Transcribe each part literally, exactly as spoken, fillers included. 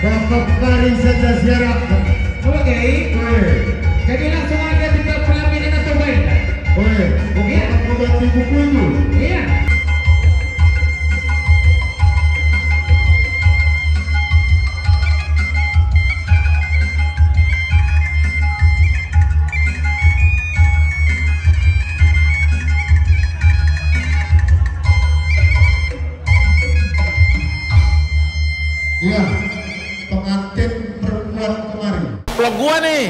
Bapak kari saja siaran. Oke. Jadi langsung aja kita pelaminan atau main. Oke. Oke. Aku baca buku itu. Iya. Iya, pengantin perempuan kemarin. Vlog gua nih.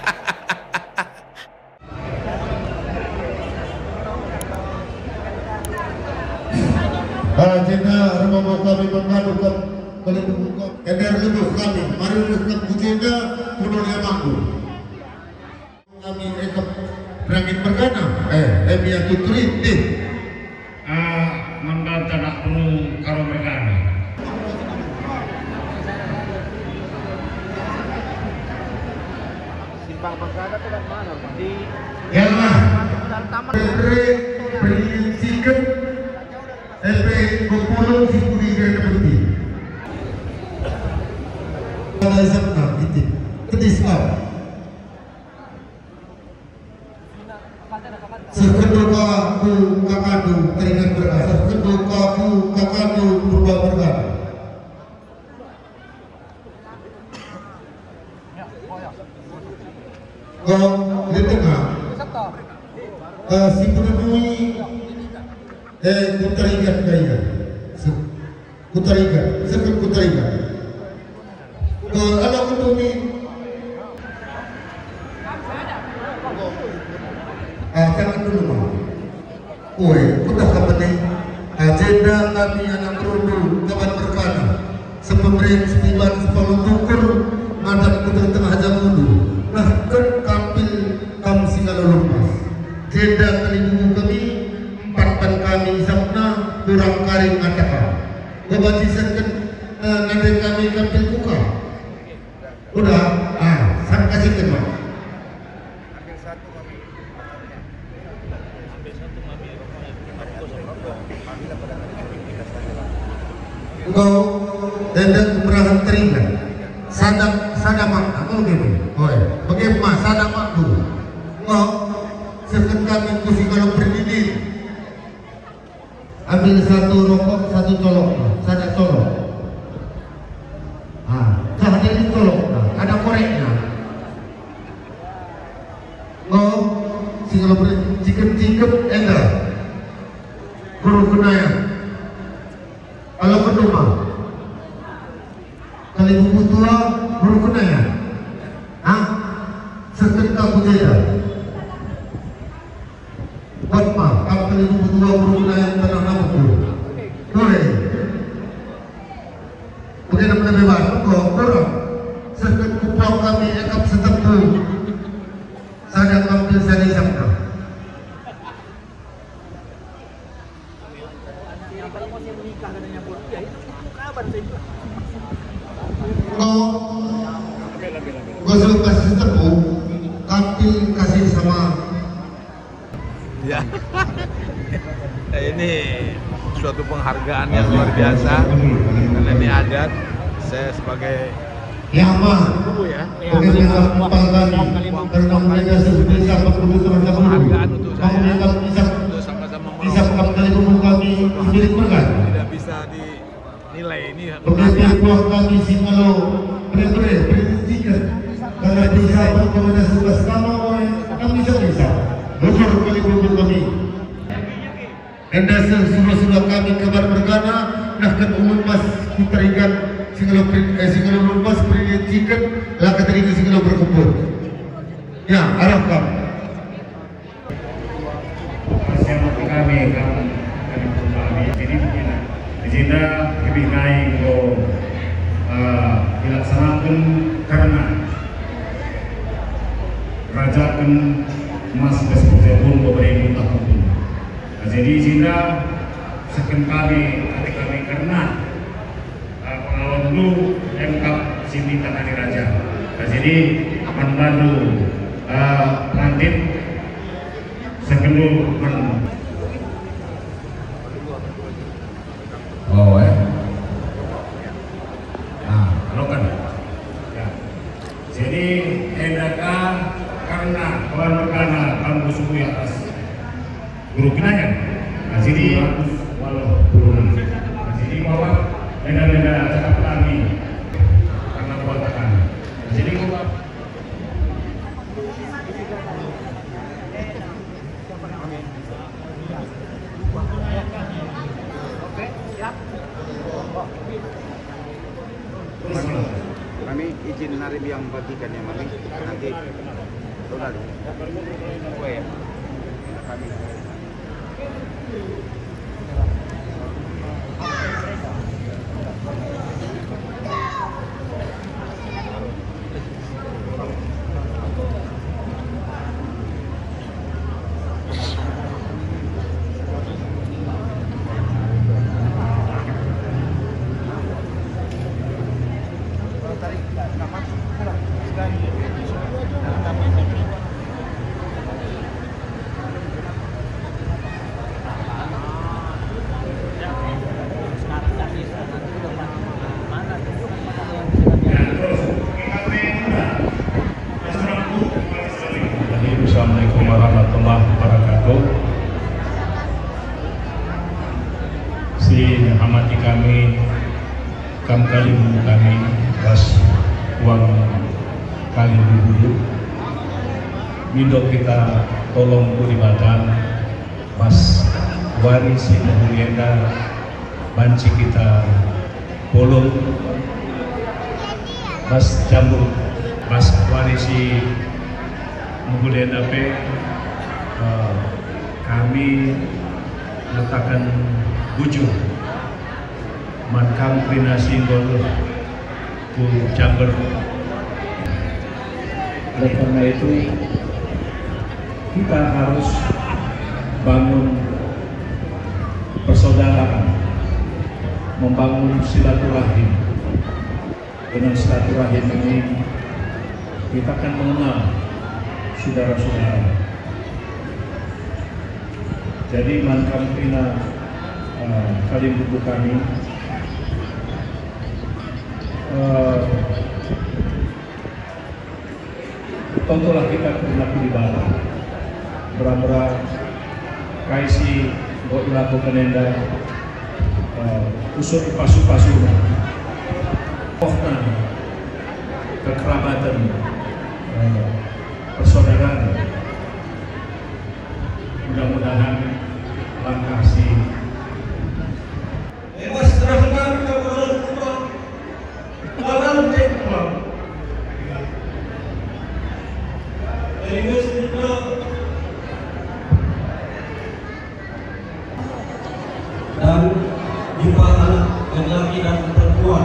Agenda rumah kami mengadukan kali membuka eder lebuh kami. Mari untuk agenda kuno dia manggu. Kami ekap berangin bergana. Eh, emi aku triti. Ah, mandata nak perlu karo bergana. Simpang Bergana itu dari mana? Di Yalah. taman. Ere prinsipkan ere kupulung si kudi gaya putih. Ada sabna itu. Kedislah. Sekeduka ku kakadu teringat berkah. Sekeduka ku kakadu berubah berkah. Kau di tengah. Uh, si penemui eh kutarigat gaya. Kutarigat, sekut kutarigat. Kau ada kutumi. Ah, jangan dulu mah. Woi, udah kapan agenda kami anak perlu kapan berkana. Sepemberian setiban sepuluh tukur madam kutu tengah jam dulu. Nah, kan kampil kamu singgah lepas. Agenda kali kami empat pan kami sabna kurang karing katakan. Kebatisan kan nanti kami kampil buka. Udah, ah, sang kasih tema. Engkau dan kumrahan teringat sadap sadamak aku gini, oi, bagaimana sadamak tu? Engkau sekat kami kusi kalau berdiri, ambil satu rokok satu colok, sadak colok. Ah, cah jadi colok, ada koreknya. Engkau si kalau berdiri cikep cikep enggak, guru kenaya. Kalau kedua, kali buku tua baru kena ya, ah, seketika budaya. Bapak, kalau kali buku tua baru kena yang tanah nabu, boleh. Bagaimana bebas? Kau orang seketika kami ekap setempu, sadar ambil sani sabda. Kau gosok kasih tepuk, kampil kasih sama. Ya. Ini suatu penghargaan yang luar biasa karena ini adat. Saya sebagai yang mah, ya, bagaimana kepangkan karena mereka sebisa berkebutuhan penghargaan untuk saya bisa untuk sama-sama bisa kembali umum kami sendiri berkat. Tidak bisa dinilai ini. Begitu buah kami singalo benar-benar berintikan karena bisa berkepada sebelah sama kami bisa bisa. Luar kali umum kami. Anda sudah-sudah kami kabar bergana, nah kan umum mas terikat singalo eh singalo lupas berintikan, laka terikat singalo berkumpul. Ya, arah kami. Siapa kami kami kami kami jadi begini. Di sini kami naik ke dilaksanakan karena kerajaan Mas Besbuknya pun beberapa tahun pun. Jadi di sini sekian kali kali kami karena pengalaman dulu lengkap sini tanah di raja. Jadi mandu pengantin sekeluar men oh eh nah kalau kan beda-beda cakap kami karena buatan. Jadi gua Mami izin narik yang bagikan ya Mami nanti total oh ya kami Assalamualaikum warahmatullahi wabarakatuh. Si amati kami, kam kali dulu kami pas uang kali dulu. Mindok kita tolong kulibatan, mas warisi mulienda, banci kita bolong, mas jambul, mas warisi Kemudian apa? Uh, kami letakkan bujur mankam krinasi gol ku Jember. Oleh karena itu kita harus bangun persaudaraan, membangun silaturahim. Dengan silaturahim ini kita akan mengenal saudara-saudara. Jadi mankam krina uh, kali buku kami uh, tontolah kita pernah di bala berapa kaisi buat ilaku kenenda uh, usut pasu-pasu kohna kekerabatan uh, persaudaraan. Mudah-mudahan langkah si Ewas terangkan kepada kita dalam teknologi. Ewas kita dan jumpa anak laki-laki dan perempuan.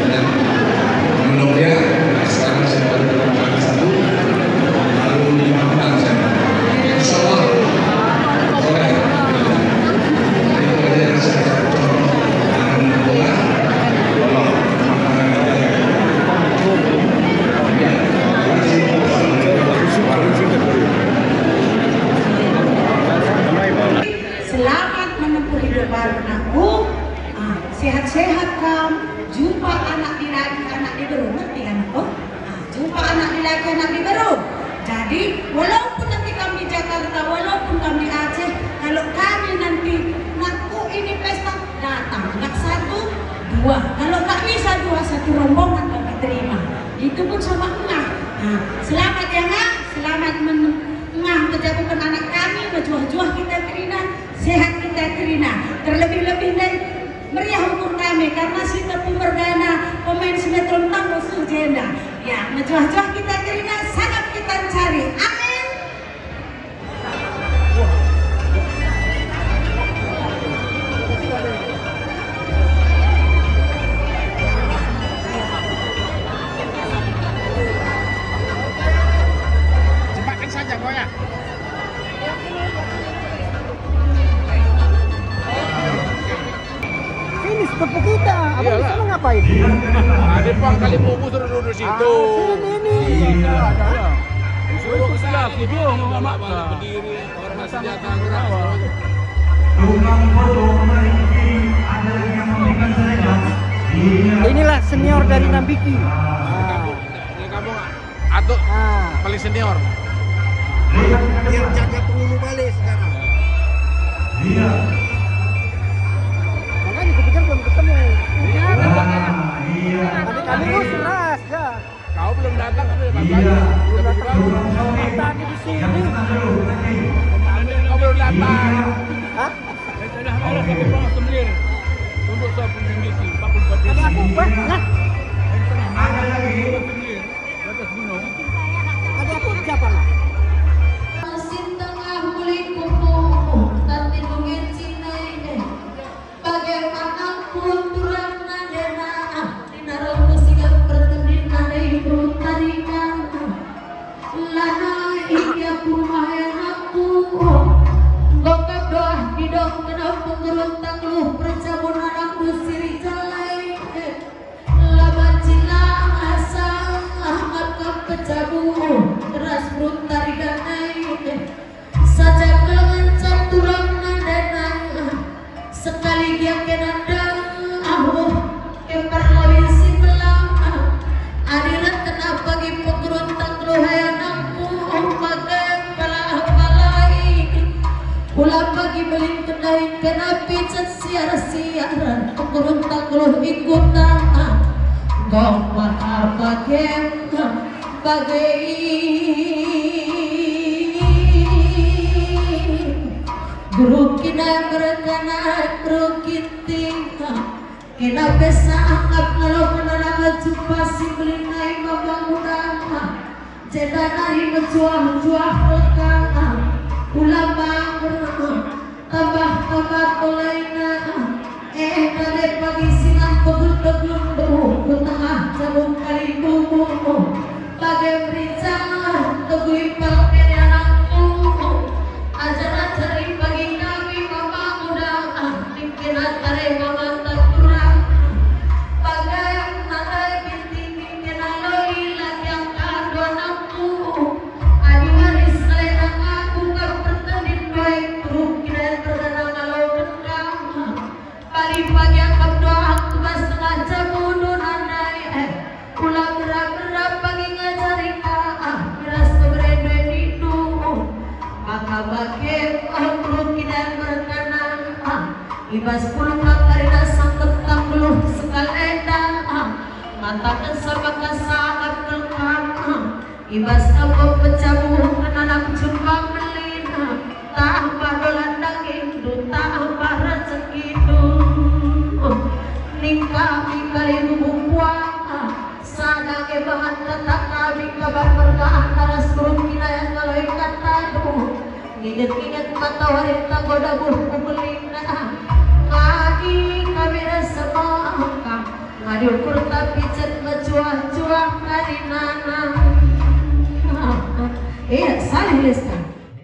Sekarang saya baru satu, lalu lima Jadi walaupun nanti kami Jakarta, walaupun kami Aceh, kalau kami nanti ngaku ini pesta, datang. Nak satu, dua. Kalau tak bisa dua, satu rombongan kami terima. Itu pun sama engah. Nah, selamat ya ngah, selamat mengah menjagokan anak kami, berjuah-juah kita Trina, sehat kita Trina. Terlebih-lebih dari meriah umur kami karena Sita Pumerdana pemain sinetron Tambo Surjenda. Ya, menjuah-juah kita Trina sangat kita cari. Amin. Cepatkan saja kau ya. Ini sepupu kita. Abang di Iyalah. sana ngapain? Ada pang kali buku suruh duduk situ. Ah, sini nih. Suruh ke sana video nggak maksa. Berdiri orang senjata gerak. Inilah senior dari Nambiki. Ini Ah. kampung, ini kampung Atuk Ah. paling senior. Biar jaga Ulu balik sekarang. Makanya kupikir belum ketemu. Iya, Tadi kami ngurus ras ya. Kau belum datang kan udah balik. Belum datang. Tadi di sini. Kau belum datang. Hah? Sudah malas tapi pulang sembilan. Untuk saya punya misi empat puluh empat Ada aku, Pak. Nah, Ada lagi. Di atas gunung. ada aku siapa lah? Mesin tengah beli kumpul, tapi dungin Cina bagaimana kulturan nadena, dinaruh musik pertendina ibu tarinya, lana iya kumayan aku, gokap doa hidung kena pengeruntang lu percabun anak musiri jalai, lama cila asal maka pecabu teras beruntari ganai saja kelencan turang nadana sekali dia kenandang ahu kemper lawin si belang adirat kena pagi pengeruntang lu hayanakku bagai palah-palai ulah pagi belin kenain kena picat siar-siaran pengeruntang lu ikutan gong apa kem bagai guru kina berkana guru kinting kina besa anggap kalau penanama jumpa si belinai mama muda jeda nari menjuah-juah lekang ulama tambah-tambah tolaina eh kade pagi sinan pegel-pegel ku tengah jabung kali bumbu bagai berincang tegui palmen anakku ajar-ajari bagi kami mama muda mungkin atare mama tak kurang bagai narai binti mungkin aloi lagi yang kado anakku adi waris selendang aku gak bertanding baik truk kira berdana kalau kendang pagi-pagi akam doa aku gak sengaja mundur andai eh pulang berat-berat pagi ngajari kak beras keberedo itu maka bagai aku tidak berkenan ibas puluh karina sangkep tangguh sekal edang matakan sama kasangat kelkam ibas kamu pecabuh kenanak jumpa melin tak badolan daging tak barat sekidung ningkami kali bumbuang sadang ebangan kata kami kabar bergahan taras berumina yang kalau ikan tadu inget-inget mata wanita goda buh kubelina ngadi kami rasa maka ngadi ukur tapi cet mencuah-cuah kari nanam iya salih listan